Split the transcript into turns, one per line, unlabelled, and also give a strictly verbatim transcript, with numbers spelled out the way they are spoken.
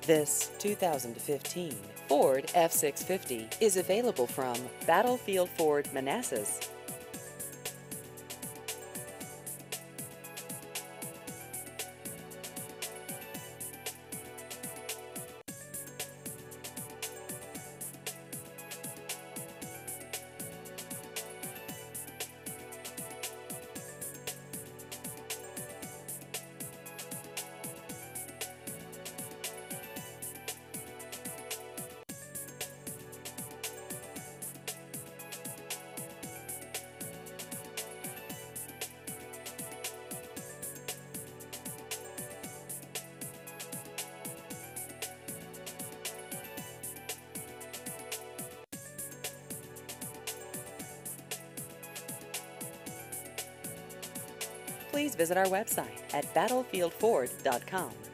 This two thousand fifteen Ford F six fifty is available from Battlefield Ford Manassas. Please visit our website at battlefield ford dot com.